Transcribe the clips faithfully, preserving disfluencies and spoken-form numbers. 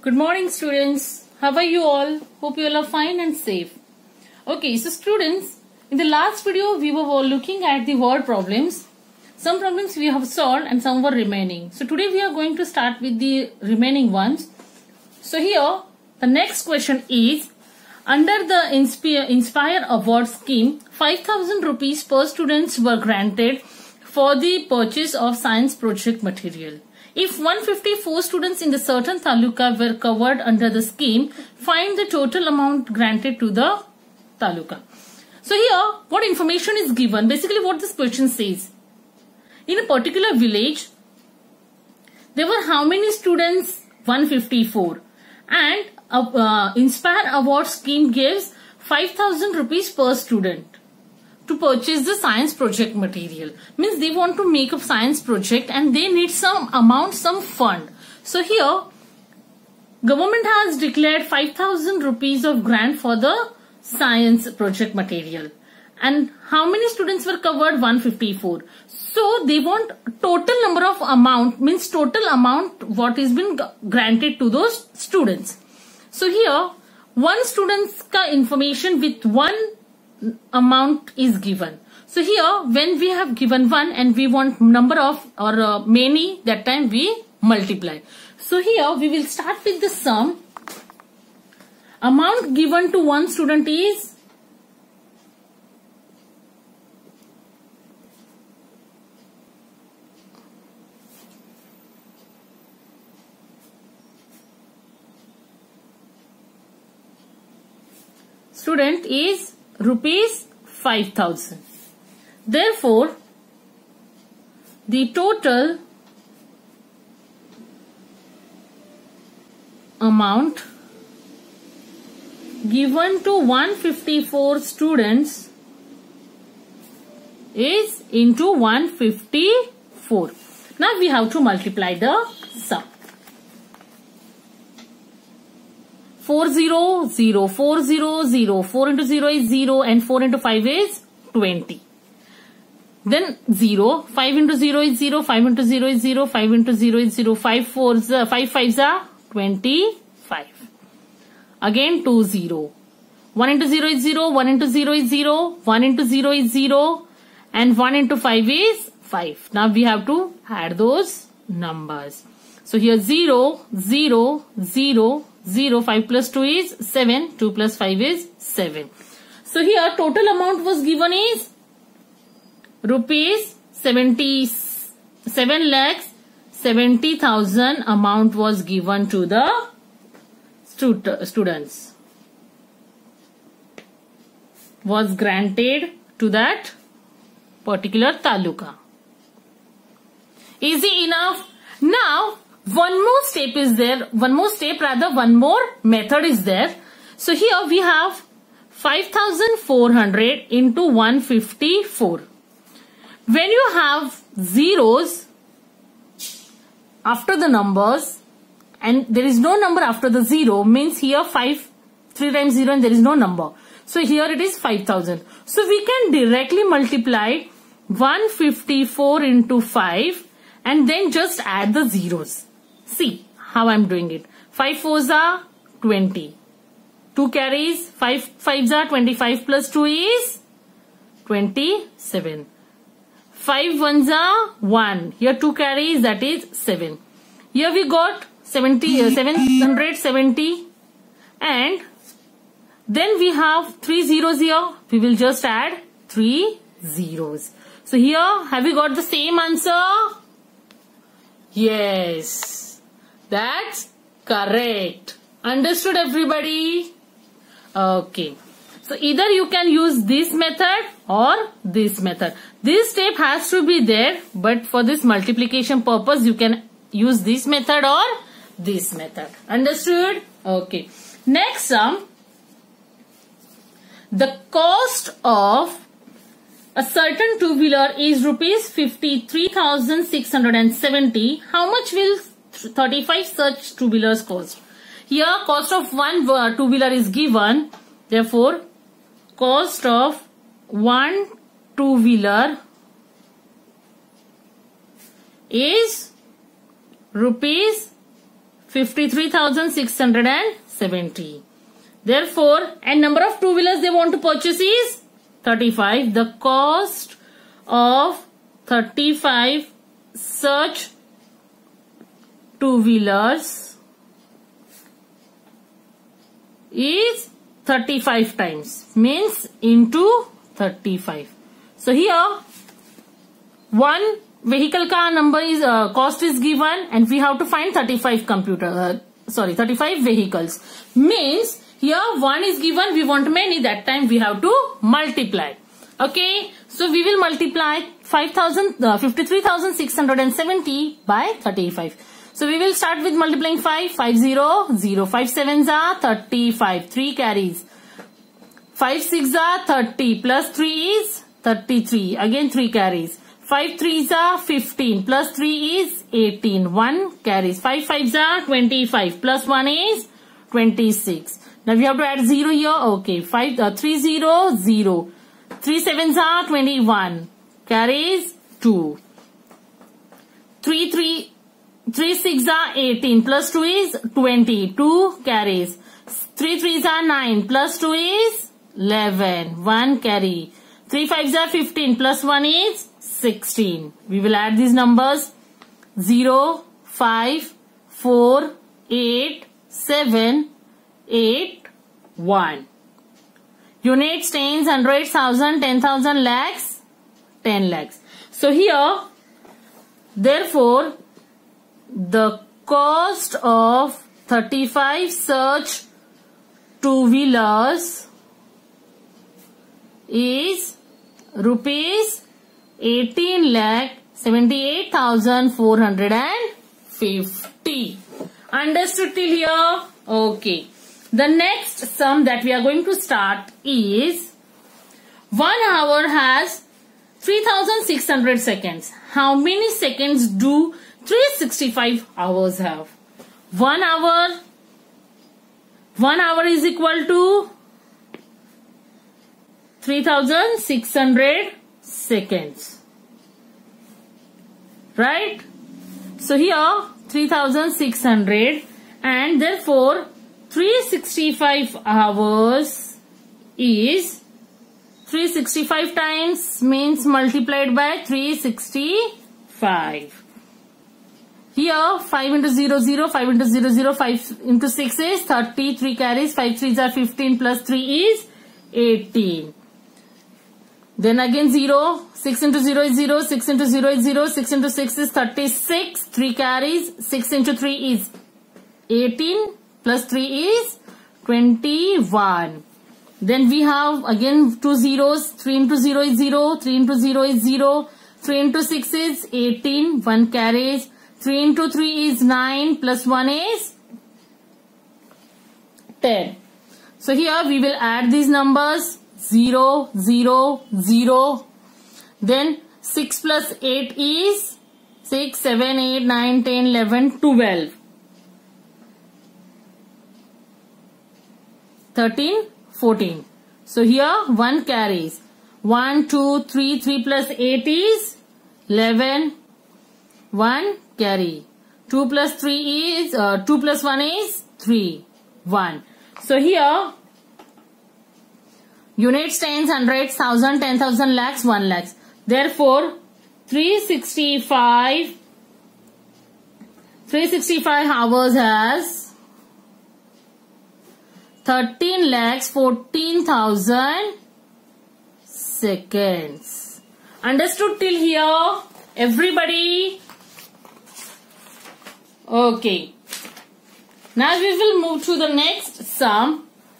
Good morning, students. How are you all? Hope you all are fine and safe. Okay, so students, in the last video we were looking at the word problems. Some problems we have solved and some were remaining. So today we are going to start with the remaining ones. So here the next question is, under the Inspire, Inspire Award scheme, five thousand rupees per students were granted for the purchase of science project material. If one hundred fifty-four students in the certain taluka were covered under the scheme, find the total amount granted to the taluka. So here, what information is given? Basically what this question says. In a particular village, there were how many students? one hundred fifty-four. And uh, Inspire Award scheme gives five thousand rupees per student to purchase the science project material. Means they want to make a science project and they need some amount, some fund. So here, government has declared five thousand rupees of grant for the science project material. And how many students were covered? one hundred fifty-four. So they want total number of amount, means total amount what is been granted to those students. So here, one student's ka information with one amount is given. So here, when we have given one and we want number of or uh, many, that time we multiply. So here we will start with the sum. Amount given to one student is student is rupees five thousand. Therefore, the total amount given to one hundred fifty-four students is into one hundred fifty-four. Now we have to multiply the sum. four zero zero, four zero zero, four into zero is zero and four into five is twenty. Then zero, five into zero is zero, five into zero is zero, five into zero is zero, five fours, uh, five fives are twenty-five. Again two zero. one into zero is zero, one into zero is zero, one into zero is zero and one into five is five. Now we have to add those numbers. So here zero, zero, zero, zero, five plus two is seven, two plus five is seven. So here total amount was given is rupees seventy-seven lakhs seventy thousand amount was given to the stud students. Was granted to that particular taluka. Easy enough. Now one more step is there, one more step rather one more method is there. So here we have five thousand four hundred into one hundred fifty-four. When you have zeros after the numbers and there is no number after the zero, means here five, three times zero and there is no number. So here it is five thousand. So we can directly multiply one hundred fifty-four into five and then just add the zeros. See how I am doing it. five fours are twenty. two carries, five fives are twenty-five plus two is twenty-seven. five ones are one. Here two carries, that is seven. Here we got seventy, uh, seven hundred seventy and then we have three zeros here. We will just add three zeros. So here have we got the same answer? Yes. That's correct. Understood everybody? Okay. So either you can use this method or this method. This step has to be there, but for this multiplication purpose you can use this method or this method. Understood? Okay. Next sum. The cost of a certain two-wheeler is rupees fifty-three thousand six hundred seventy. How much will thirty-five such two-wheelers cost? Here cost of one two-wheeler is given. Therefore, cost of one two-wheeler is rupees fifty-three thousand six hundred seventy. Therefore, and number of two-wheelers they want to purchase is thirty-five. The cost of thirty-five such two-wheelers is thirty-five times, means into thirty-five. So here one vehicle का number is uh, cost is given and we have to find thirty-five computer uh, sorry thirty-five vehicles, means here one is given, we want many, that time we have to multiply. Okay, so we will multiply five thousand uh, fifty-three thousand six hundred seventy by thirty-five. So we will start with multiplying five. five zero zero. five sevens are thirty-five. three carries. five six are thirty plus three is thirty-three. Again three carries. five threes are fifteen plus three is eighteen. one carries. five fives are twenty-five plus one is twenty-six. Now we have to add zero here. Okay. five, uh, three zero zero. three sevens are twenty-one. Carries two. three three. three six are eighteen plus two is twenty. two carries. three threes are nine plus two is eleven. one carry. three fives are fifteen plus one is sixteen. We will add these numbers. zero, five, four, eight, seven, eight, one. Units, tens, hundreds, thousand, ten thousand, lakhs, ten lakhs. So here, therefore, the cost of thirty-five such two-wheelers is rupees eighteen lakh seventy-eight thousand four hundred fifty. Understood till here? Okay. The next sum that we are going to start is one hour has three thousand six hundred seconds. How many seconds do three hundred sixty-five hours have? One hour, one hour is equal to three thousand six hundred seconds. Right? So here three thousand six hundred, and therefore three hundred sixty-five hours is three hundred sixty-five times, means multiplied by three hundred sixty-five. Here five into zero, zero, five into zero, zero, five into six is thirty, three carries, five threes are fifteen plus three is eighteen. Then again zero, six into zero is zero, six into zero is zero, six into six is thirty-six, three carries, six into three is eighteen plus three is twenty-one. Then we have again two zeros, three into zero is zero, three into zero is zero, three into six is eighteen, one carries, three into three is nine plus one is ten. So here we will add these numbers. zero, zero, zero. Then six plus eight is six, seven, eight, nine, ten, eleven, twelve. thirteen, fourteen. So here one carries. one, two, three, three plus eight is eleven. one carry. two plus three is, uh, two plus one is three. one. So here units, tens, hundreds, thousand, ten thousand, lakhs, one lakhs. Therefore, three hundred sixty-five, three hundred sixty-five hours has thirteen lakhs, fourteen thousand seconds. Understood till here? Everybody? Okay. Now we will move to the next sum.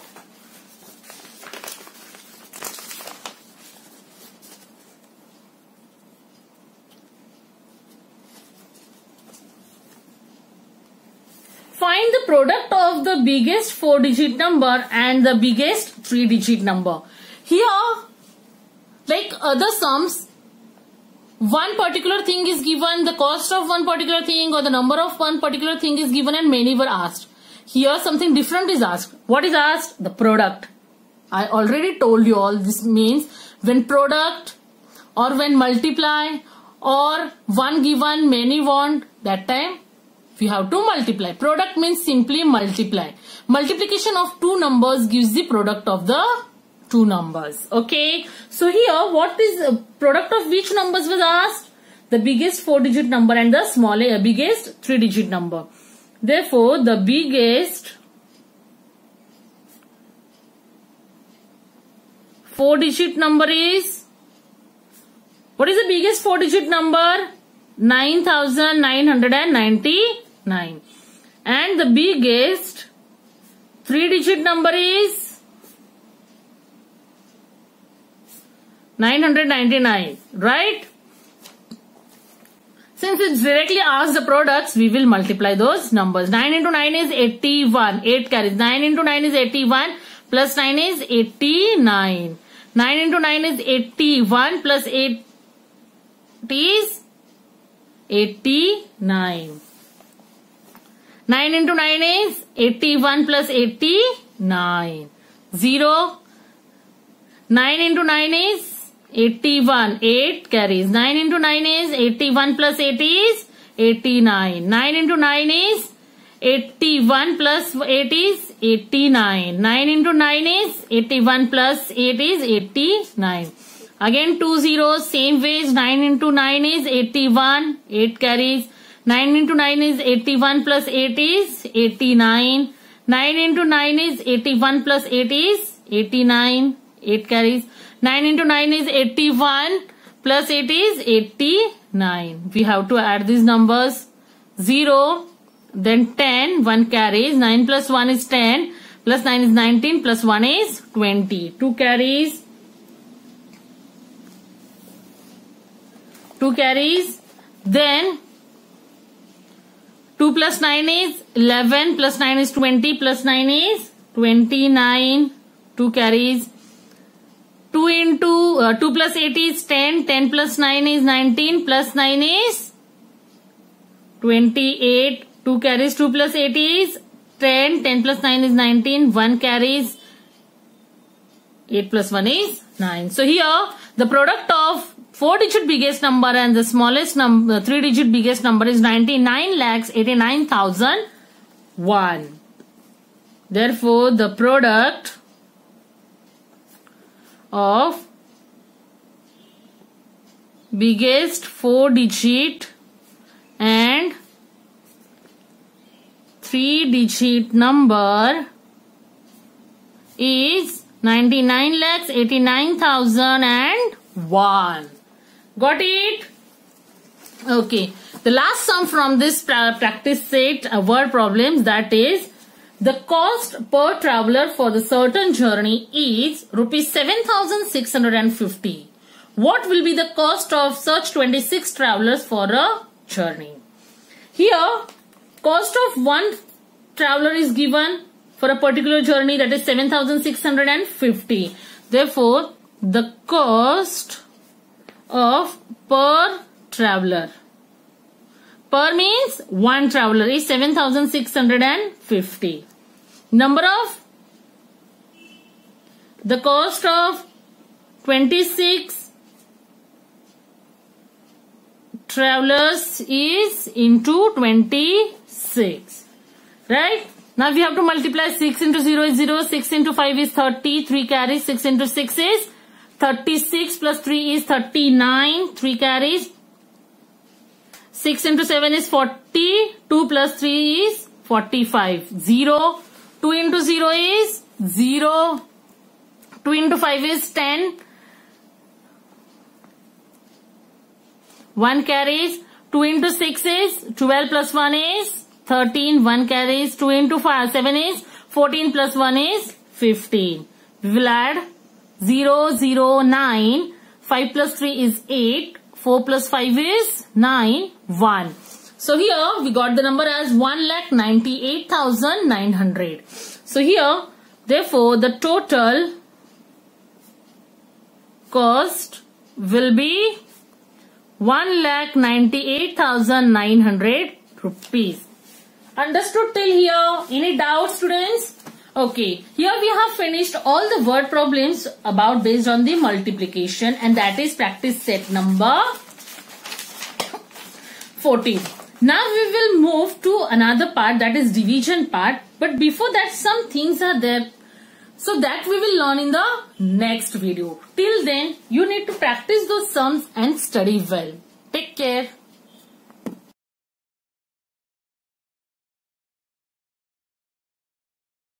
Find the product of the biggest four digit number and the biggest three digit number. Here, like other sums, one particular thing is given, the cost of one particular thing or the number of one particular thing is given and many were asked. Here something different is asked. What is asked? The product. I already told you all, this means when product or when multiply or one given many want, that time we have to multiply. Product means simply multiply. Multiplication of two numbers gives the product of the two numbers. Okay. So here, what is the product of which numbers was asked? The biggest four digit number and the smallest, biggest three digit number. Therefore, the biggest four digit number is, what is the biggest four digit number? nine thousand nine hundred ninety-nine. And the biggest three digit number is nine hundred ninety-nine, right? Since it's directly asked the products, we will multiply those numbers. nine into nine is eighty-one. eight carries. nine into nine is eighty-one. Plus nine is eighty-nine. nine into nine is eighty-one. Plus eight is eighty-nine. nine into nine is eighty-one plus eighty-nine. zero. nine into nine is eighty-one. eight carries. nine into nine is eighty-one plus eight is eighty-nine. nine into nine is eighty-one plus eight is eighty-nine. nine into nine is eighty-one plus eight is eighty-nine. Again two zeros, same ways. nine into nine is eighty-one. eight carries. nine into nine is eighty-one plus eight is eighty-nine. nine into nine is eighty-one plus eight is eighty-nine. eight carries. nine into nine is eighty-one plus eight is eighty-nine. We have to add these numbers. zero, then ten, one carries. nine plus one is ten, plus nine is nineteen, plus one is twenty. two carries. two carries. Then two plus nine is eleven, plus nine is twenty, plus nine is twenty-nine. two carries. two into uh, two plus eight is ten. ten plus nine is nineteen. Plus nine is twenty-eight. two carries. two plus eight is ten. ten plus nine is nineteen. one carries. eight plus one is nine. So here the product of four digit biggest number and the smallest number, three digit biggest number is ninety-nine lakhs eighty-nine thousand one. Therefore, the product of biggest four digit and three digit number is ninety-nine lakhs eighty-nine thousand one. Got it? Okay. The last sum from this practice set uh, word problems, that is, the cost per traveler for the certain journey is rupees seven thousand six hundred fifty. What will be the cost of such twenty-six travelers for a journey? Here, cost of one traveler is given for a particular journey, that is seven thousand six hundred fifty. Therefore, the cost of per traveler, per means one traveler, is seven thousand six hundred fifty. Number of, the cost of twenty-six travelers is into twenty-six, right? Now we have to multiply. Six into zero is zero, six into five is thirty, three carries. Six into six is thirty-six, plus three is thirty-nine, three carries. six into seven is forty, two plus three is forty-five. zero, two into zero is zero, two into five is ten, one carries. two into six is twelve, plus one is thirteen, one carries. two into five, seven is fourteen, plus one is fifteen. We will add zero, zero, nine, five plus three is eight, four plus five is nine, one. So here we got the number as one lakh ninety-eight thousand nine hundred. So here, therefore, the total cost will be one lakh ninety-eight thousand nine hundred rupees. Understood till here? Any doubts, students? Okay, here we have finished all the word problems about based on the multiplication, and that is practice set number fourteen. Now we will move to another part, that is division part. But before that, some things are there. So that we will learn in the next video. Till then, you need to practice those sums and study well. Take care.